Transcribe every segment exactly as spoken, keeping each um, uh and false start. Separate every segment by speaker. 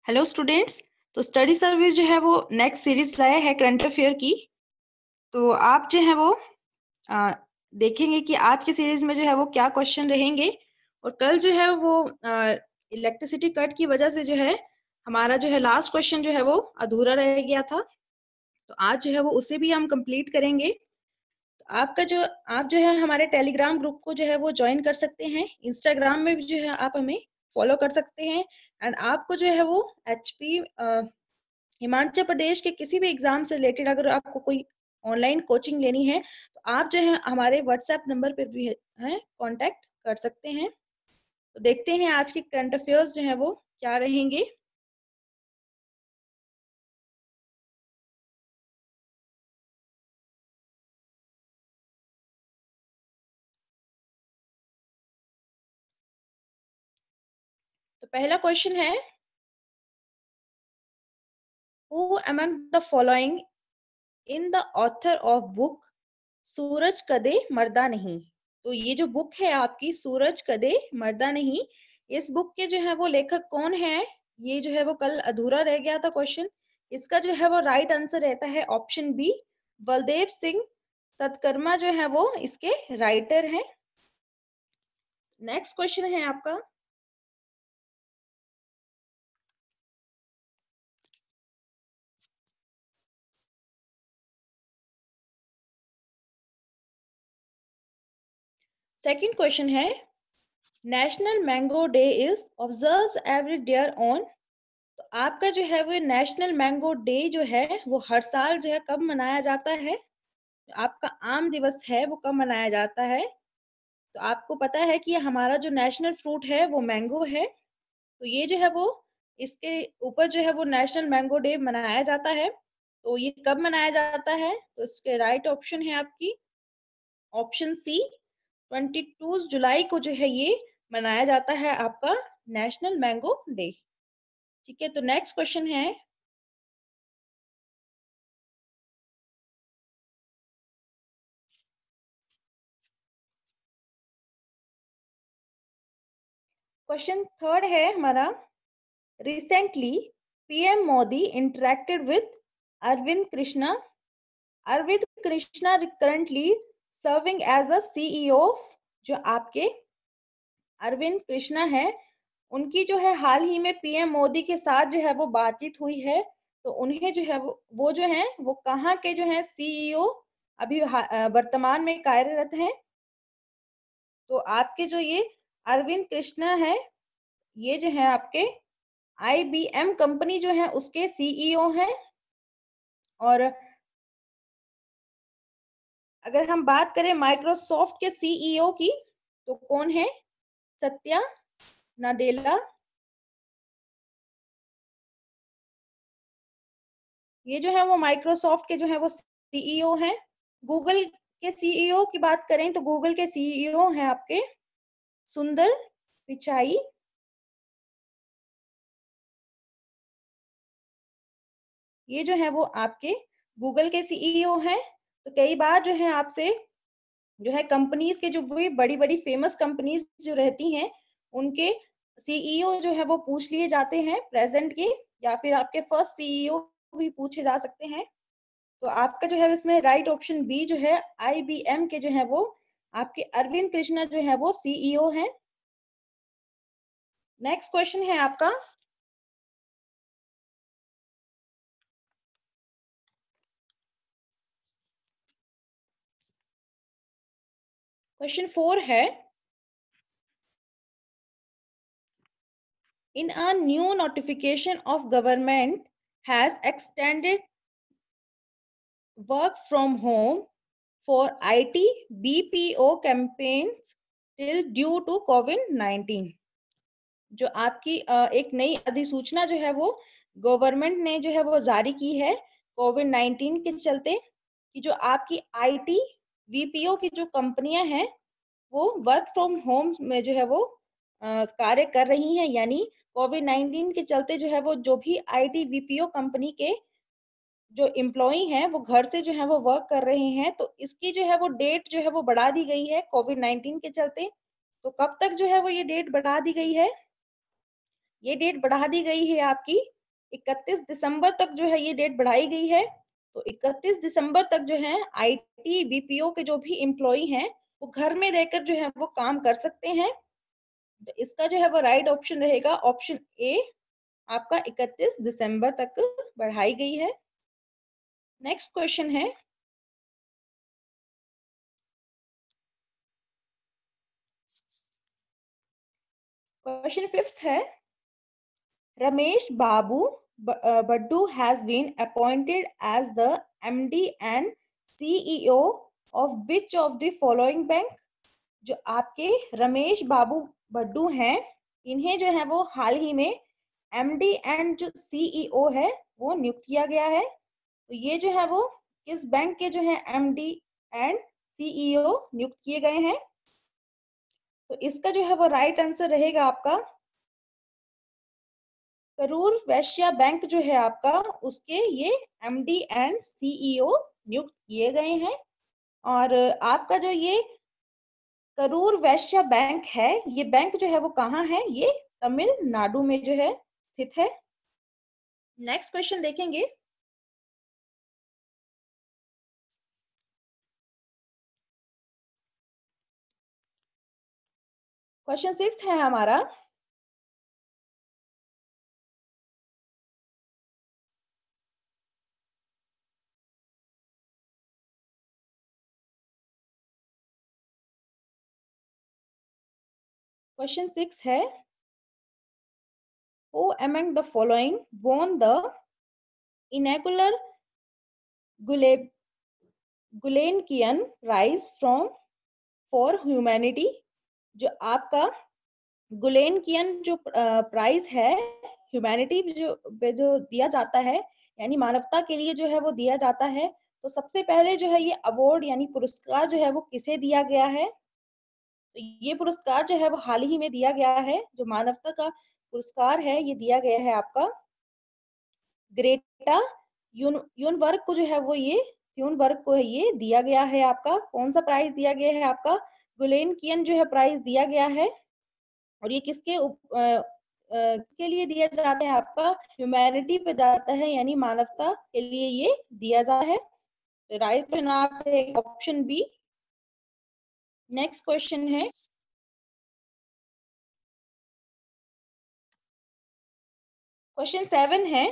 Speaker 1: Hello students. तो study service जो है वो नेक्स्ट सीरीज लाया है करंट अफेयर की। तो आप जो है वो आ, देखेंगे कि आज की सीरीज में जो है वो क्या क्वेश्चन रहेंगे। और कल जो है वो इलेक्ट्रिसिटी कट की वजह से जो है हमारा जो है लास्ट क्वेश्चन जो है वो अधूरा रह गया था। तो आज जो है वो उसे भी हम कंप्लीट करेंगे। तो आपका जो आप जो है हमारे टेलीग्राम ग्रुप को जो है वो ज्वाइन कर सकते हैं। इंस्टाग्राम में भी जो है आप हमें फॉलो कर सकते हैं। एंड आपको जो है वो एचपी हिमाचल प्रदेश के किसी भी एग्जाम से रिलेटेड अगर आपको कोई ऑनलाइन कोचिंग लेनी है तो आप जो है हमारे व्हाट्सएप नंबर पर भी है कांटेक्ट कर सकते हैं। तो देखते हैं आज के करंट अफेयर्स जो है वो क्या रहेंगे। तो पहला क्वेश्चन है, who among the following in the author of book Suraj Kade Marda नहीं। तो ये जो बुक है आपकी सूरज कदे मर्दा नहीं, इस बुक के जो है वो लेखक कौन है? ये जो है वो कल अधूरा रह गया था क्वेश्चन। इसका जो है वो राइट आंसर रहता है ऑप्शन बी, बलदेव सिंह सतकर्मा जो है वो इसके राइटर हैं। नेक्स्ट क्वेश्चन है आपका, सेकंड क्वेश्चन है, national mango day is observed every year on. तो आपका जो है वो नेशनल मैंगो डे जो है वो हर साल जो है कब मनाया जाता है? आपका आम दिवस है वो कब मनाया जाता है? तो आपको पता है कि हमारा जो नेशनल फ्रूट है वो मैंगो है। तो ये जो है वो इसके ऊपर जो है वो नेशनल मैंगो डे मनाया जाता है। तो ये कब मनाया जाता है? तो इसके राइट ऑप्शन है आपकी ऑप्शन सी, बाईस जुलाई को जो है ये मनाया जाता है आपका नेशनल मैंगो डे। ठीक है, तो नेक्स्ट क्वेश्चन है, क्वेश्चन थर्ड है हमारा, recently PM Modi interacted with Arvind Krishna. Arvind Krishna currently serving as a CEO of, जो आपके अरविंद कृष्णा है उनकी जो है हाल ही में पीएम मोदी के साथ जो है वो बातचीत हुई है। तो उन्हें जो है वो वो जो है वो कहाँ के जो है सीईओ अभी वर्तमान में कार्यरत हैं। तो आपके जो ये अरविंद कृष्णा है ये जो है आपके आईबीएम कंपनी जो है उसके सीईओ हैं। और अगर हम बात करें माइक्रोसॉफ्ट के सीईओ की तो कौन है? सत्या नाडेला। ये जो है वो माइक्रोसॉफ्ट के जो है वो सीईओ हैं। गूगल के सीईओ की बात करें तो गूगल के सीईओ हैं आपके सुंदर पिचाई। ये जो है वो आपके गूगल के सीईओ हैं। तो कई बार जो है आपसे जो है कंपनीज के जो भी बड़ी बड़ी फेमस कंपनीज जो रहती हैं उनके सीईओ जो है वो पूछ लिए जाते हैं प्रेजेंट के, या फिर आपके फर्स्ट सीईओ भी पूछे जा सकते हैं। तो आपका जो है इसमें राइट ऑप्शन बी जो है आईबीएम के जो है वो आपके अरविंद कृष्णा जो है वो सीईओ हैं। नेक्स्ट क्वेश्चन है आपका, क्वेश्चन फोर है, in a new notification of government has extended work from home for I T B P O campaigns till due to COVID nineteen. जो आपकी एक नई अधिसूचना जो है वो गवर्नमेंट ने जो है वो जारी की है कोविड नाइनटीन के चलते, कि जो आपकी आईटी बीपीओ की जो कंपनियां हैं वो वर्क फ्रॉम होम में जो है वो कार्य कर रही हैं। यानी कोविड नाइनटीन के चलते जो है वो जो भी आईटी बीपीओ कंपनी के जो एम्प्लॉई हैं वो घर से जो है वो वर्क कर रहे हैं। तो इसकी जो है वो डेट जो है वो बढ़ा दी गई है कोविड नाइनटीन के चलते। तो कब तक जो है वो ये डेट बढ़ा दी गई है? ये डेट बढ़ा दी गई है आपकी इकतीस दिसंबर तक जो है ये डेट बढ़ाई गई है। तो इकतीस दिसंबर तक जो है आईटी बीपीओ के जो भी एम्प्लॉई हैं वो घर में रहकर जो है वो काम कर सकते हैं। तो इसका जो है वो राइट ऑप्शन रहेगा ऑप्शन ए, आपका इकतीस दिसंबर तक बढ़ाई गई है। नेक्स्ट क्वेश्चन है, क्वेश्चन फिफ्थ है, Ramesh Babu Baddu has been appointed as the M D and C E O of which of the following bank? जो आपके रमेश बाबू बड्डू हैं, इन्हें जो है वो हाल ही में एमडी एंड जो सीईओ है वो नियुक्त किया गया है। तो ये जो है वो किस बैंक के जो है एमडी एंड सीईओ नियुक्त किए गए हैं? तो इसका जो है वो राइट आंसर रहेगा आपका करूर वैश्य बैंक जो है आपका, उसके ये एमडी एंड सीईओ नियुक्त किए गए हैं। और आपका जो ये करूर वैश्य बैंक है, ये बैंक जो है वो कहाँ है? ये तमिलनाडु में जो है स्थित है। नेक्स्ट क्वेश्चन देखेंगे, क्वेश्चन सिक्स है हमारा, क्वेश्चन सिक्स है, who among the following won the inaugural Gule- Gulbenkian Prize from for Humanity? जो आपका गुलेनकियन जो प्राइज है ह्यूमैनिटी जो पे जो दिया जाता है, यानी मानवता के लिए जो है वो दिया जाता है, तो सबसे पहले जो है ये अवार्ड यानी पुरस्कार जो है वो किसे दिया गया है? तो ये पुरस्कार जो है वो हाल ही में दिया गया है, जो मानवता का पुरस्कार है ये दिया गया है आपका ग्रेटा यून यूनवर्क को जो है वो ये यूनवर्क को है ये दिया गया है। आपका कौन सा प्राइज दिया गया है? आपका गुलेनकियन जो है प्राइज दिया गया है। और ये किसके उप, अ, अ, के लिए दिया जाता है? आपका ह्यूमैनिटी पे जाता है, यानी मानवता के लिए ये दिया जाता है। तो राइट क्वेश्चन आप ऑप्शन बी। नेक्स्ट क्वेश्चन है, क्वेश्चन सेवन है,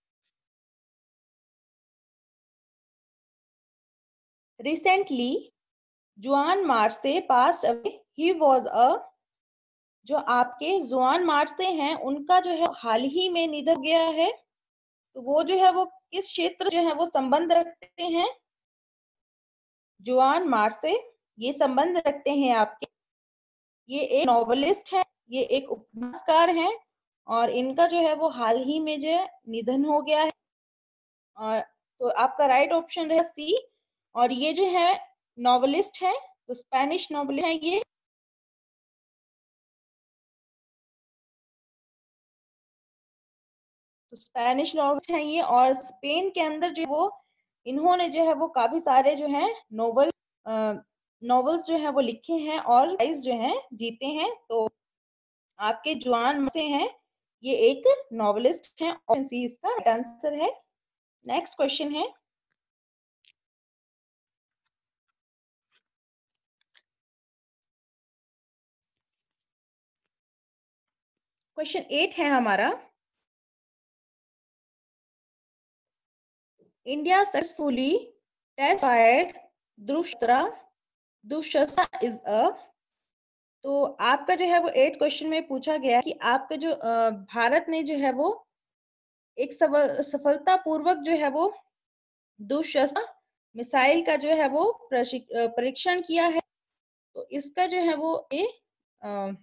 Speaker 1: recently Juan Marse passed away, he was a, जो आपके जुआन मार्से हैं उनका जो है हाल ही में निधन हो गया है। तो वो जो है वो किस क्षेत्र जो है वो संबंध रखते हैं? जुआन मार्से ये संबंध रखते हैं आपके, ये एक नॉवेलिस्ट है, ये एक उपन्यासकार हैं, और इनका जो है वो हाल ही में जो निधन हो गया है। और तो आपका राइट ऑप्शन रहेगा सी। और ये जो है नॉवेलिस्ट है, तो स्पेनिश नॉवेलिस्ट है ये। तो स्पेनिश नॉवेलिस्ट है ये, और स्पेन के अंदर जो वो इन्होंने जो है वो काफी सारे जो है नोवेल नॉवेल्स जो है वो लिखे हैं और प्राइज जो है जीते हैं। तो आपके जुआन से हैं, ये एक नॉवेलिस्ट हैं, ऑप्शन सी इसका राइट आंसर है। नेक्स्ट क्वेश्चन है, क्वेश्चन एट है हमारा, India successfully test fired Dhruvastra Dhruvastra is a, तो आपका जो है वो एट क्वेश्चन में पूछा गया कि आपका जो अ, भारत ने जो है वो एक सफलता पूर्वक जो है वो ध्रुवशस्त्र मिसाइल का जो है वो प्रशिक- अ, परीक्षण किया है। तो इसका जो है वो ये अ,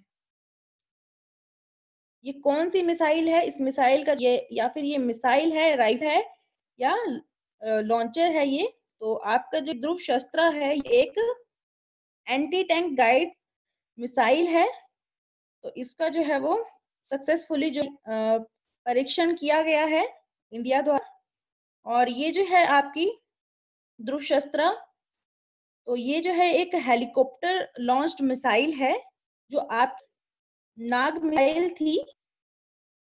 Speaker 1: ये कौन सी मिसाइल है? इस मिसाइल का ये, या फिर ये मिसाइल है, राइफल है, या लॉन्चर है ये? तो आपका जो ध्रुव शस्त्र है ये एक एंटी टैंक गाइड मिसाइल है। तो इसका जो है वो सक्सेसफुली जो अ, परीक्षण किया गया है इंडिया द्वारा। और ये जो है आपकी ध्रुव शस्त्र, तो ये जो है एक हेलीकॉप्टर लॉन्च्ड मिसाइल है, जो आप नाग मिसाइल थी,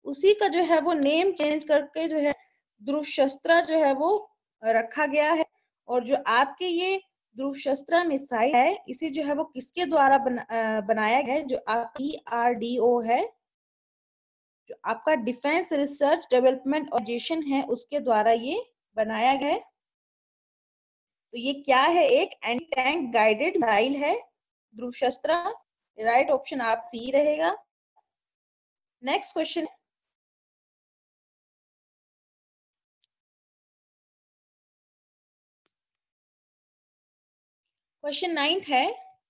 Speaker 1: उसी का जो है वो नेम चेंज करके जो है ध्रुव शस्त्रा जो है वो रखा गया है। और जो आपके ये ध्रुव शस्त्रा मिसाइल है, इसे जो है वो किसके द्वारा बना, अ, बनाया गया है, जो आपकी आर डी ओ है, जो आपका डिफेंस रिसर्च डेवलपमेंट ऑर्गेनाइजेशन है, उसके द्वारा ये बनाया गया है। तो ये क्या है, एक एंटी टैंक गाइडेड मिसाइल है ध्रुव शस्त्रा। राइट ऑप्शन आप सी रहेगा। नेक्स्ट क्वेश्चन, क्वेश्चन नाइन्थ है,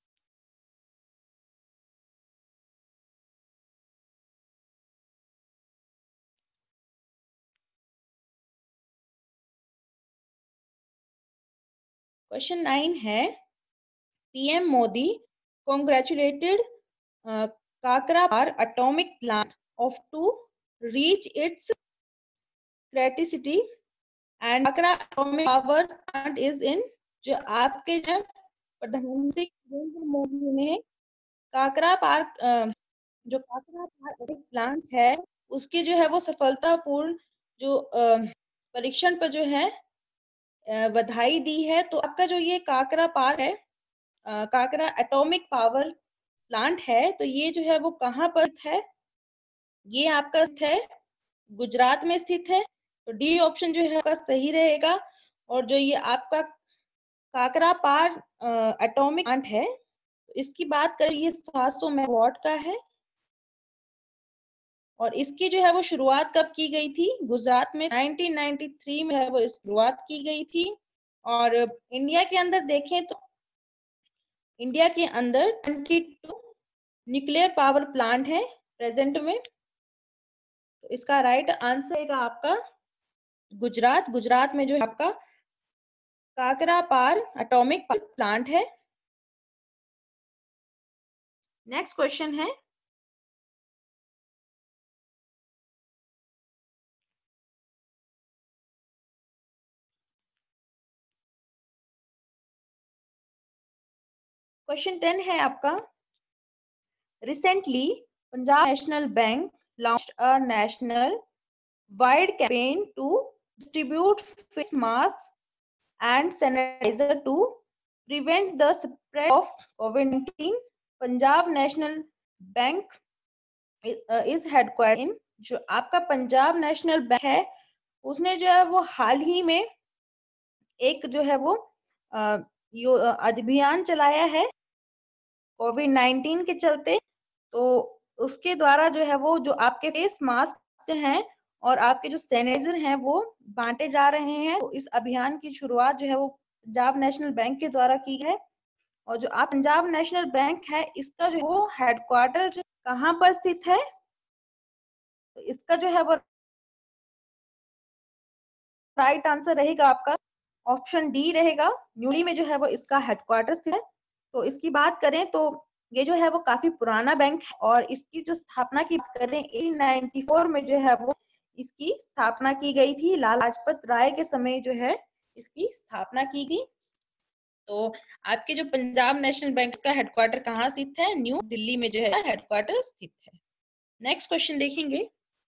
Speaker 1: क्वेश्चन नाइन है, PM Modi congratulated uh, Kakrapar atomic plant of to reach its criticity and Kakra atomic power plant is in, जो आपके जब प्रधानमंत्री नरेंद्र मोदी ने काकरा पार अ, जो काकरा पार एटॉमिक प्लांट है, उसकी जो है वो सफलतापूर्ण जो अ, परीक्षण पर जो है अ, बधाई दी है। तो आपका जो ये काकरा पार है, uh, Kakra atomic power plant है, तो ये जो है वो कहाँ पर स्थित है, ये आपका स्थित है गुजरात में स्थित है। तो डी ऑप्शन जो है आपका सही रहेगा। और जो ये आपका काकरा पार एटॉमिक प्लांट है, तो इसकी बात करें, ये सात सौ मेगावाट का है। और इसकी जो है वो शुरुआत कब की गई थी, गुजरात में नाइनटीन नाइंटी थ्री में है वो शुरुआत की गई थी। और इंडिया के अंदर देखें तो इंडिया के अंदर बाईस न्यूक्लियर पावर प्लांट है प्रेजेंट में। तो इसका राइट आंसर है आपका गुजरात। गुजरात में जो है आपका Kakrapar atomic power plant है। नेक्स्ट क्वेश्चन है, क्वेश्चन टेन है आपका, recently Punjab National Bank launched a national wide campaign to distribute face mask and sanitizer to prevent the spread of COVID nineteen. Punjab National Bank is headquarter in, जो आपका Punjab National bank है, उसने जो है वो हाल ही में एक जो है वो अ, यो अभियान चलाया है कोविड नाइनटीन के चलते। तो उसके द्वारा जो है वो जो आपके फेस मास्क हैं और आपके जो सैनिटाइजर हैं वो बांटे जा रहे हैं। तो इस अभियान की शुरुआत जो है वो पंजाब नेशनल बैंक के द्वारा की है। और जो आप पंजाब नेशनल बैंक है, इसका जो वो हेडक्वार्टर कहाँ पर स्थित है, तो इसका जो है वो राइट आंसर रहेगा आपका ऑप्शन डी रहेगा, न्यूली में जो है वो इसका हेडक्वार्टर स्थित है। तो इसकी बात करें तो ये जो है वो काफी पुराना बैंक है और इसकी जो स्थापना की बात करें एटीन नाइंटी फोर में जो है वो इसकी स्थापना की गई थी। लाला लाजपत राय के समय जो है इसकी स्थापना की गई। तो आपके जो पंजाब नेशनल बैंक का हेडक्वार्टर कहाँ स्थित है, न्यू दिल्ली में जो है हेडक्वार्टर स्थित है। नेक्स्ट क्वेश्चन देखेंगे,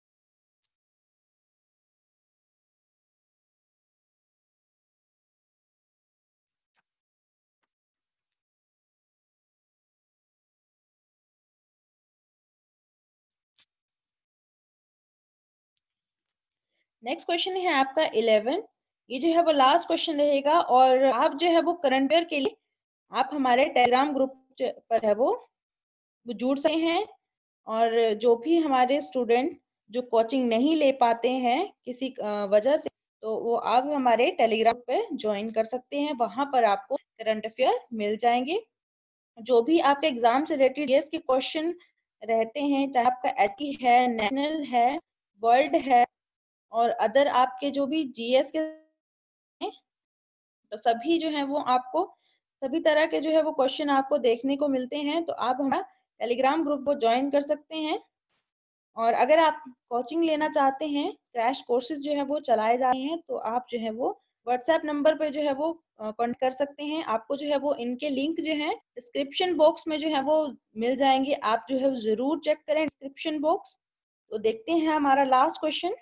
Speaker 1: नेक्स्ट क्वेश्चन है आपका इलेवन। ये जो है वो लास्ट क्वेश्चन रहेगा और आप जो है वो करंट अफेयर के लिए आप हमारे टेलीग्राम ग्रुप पर है वो जुड़ सकते हैं। और जो भी हमारे स्टूडेंट जो कोचिंग नहीं ले पाते हैं किसी वजह से, तो वो आप हमारे टेलीग्राम पे ज्वाइन कर सकते हैं। वहां पर आपको करंट अफेयर मिल जाएंगे। जो भी आपके एग्जाम से रिलेटेड जीएस के क्वेश्चन रहते हैं, चाहे आपका एचई है, नेशनल है, वर्ल्ड है और अदर आपके जो भी जीएस के हैं, तो सभी जो है वो आपको सभी तरह के जो है वो क्वेश्चन आपको देखने को मिलते हैं। तो आप हमारा टेलीग्राम ग्रुप को ज्वाइन कर सकते हैं। और अगर आप कोचिंग लेना चाहते हैं, क्रैश कोर्सेज जो है वो चलाए जा रहे हैं, तो आप जो है वो व्हाट्सएप नंबर पे जो है वो कांटेक्ट कर सकते हैं। आपको जो है वो इनके लिंक जो है डिस्क्रिप्शन बॉक्स में जो है वो मिल जाएंगे। आप जो है जरूर चेक करें डिस्क्रिप्शन बॉक्स। तो देखते हैं हमारा लास्ट क्वेश्चन।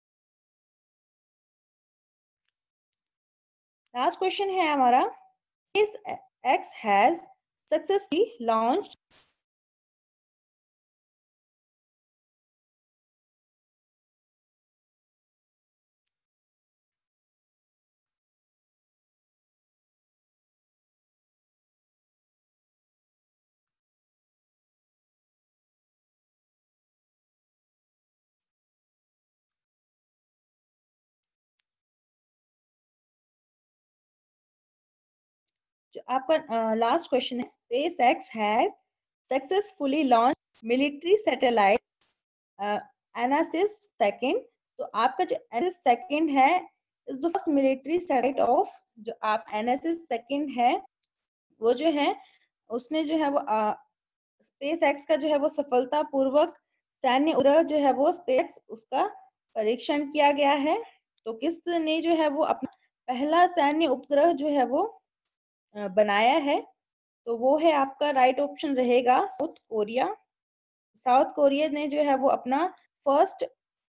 Speaker 1: लास्ट क्वेश्चन है हमारा, SpaceX has successfully launched जो आपका लास्ट क्वेश्चन है, SpaceX has successfully launched military satellite uh, Anasis second। तो आपका जो Anasis second है is the first military satellite of, जो आप Anasis second है वो जो है उसने जो है वो स्पेस एक्स का जो है वो सफलता पूर्वक सैन्य उपग्रह जो है वो स्पेस उसका परीक्षण किया गया है। तो किसने जो है वो अपना पहला सैन्य उपग्रह जो है वो बनाया है, तो वो है आपका राइट ऑप्शन रहेगा साउथ कोरिया। साउथ कोरिया ने जो है वो अपना फर्स्ट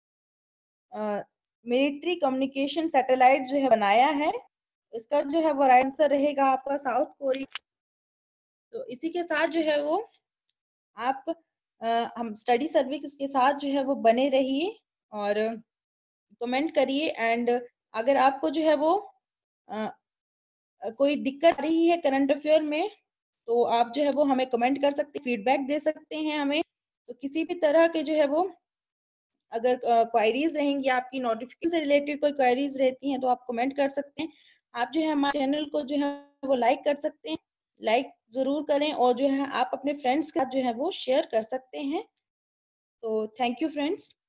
Speaker 1: मिलिट्री कम्युनिकेशन सैटेलाइट जो है बनाया है। इसका जो है वो राइट आंसर रहेगा आपका साउथ कोरिया। तो इसी के साथ जो है वो आप आ, हम स्टडी सर्विस के साथ जो है वो बने रहिए और कमेंट करिए। एंड अगर आपको जो है वो आ, कोई दिक्कत आ रही है करंट अफेयर में, तो आप जो है वो हमें कमेंट कर सकते, फीडबैक दे सकते हैं हमें। तो किसी भी तरह के जो है वो अगर क्वायरीज रहेंगी, आपकी नोटिफिकेशन से रिलेटेड कोई क्वायरीज रहती हैं, तो आप कमेंट कर सकते हैं। आप जो है हमारे चैनल को जो है वो लाइक कर सकते हैं, लाइक जरूर करें, और जो है आप अपने फ्रेंड्स का जो है वो शेयर कर सकते हैं। तो थैंक यू फ्रेंड्स।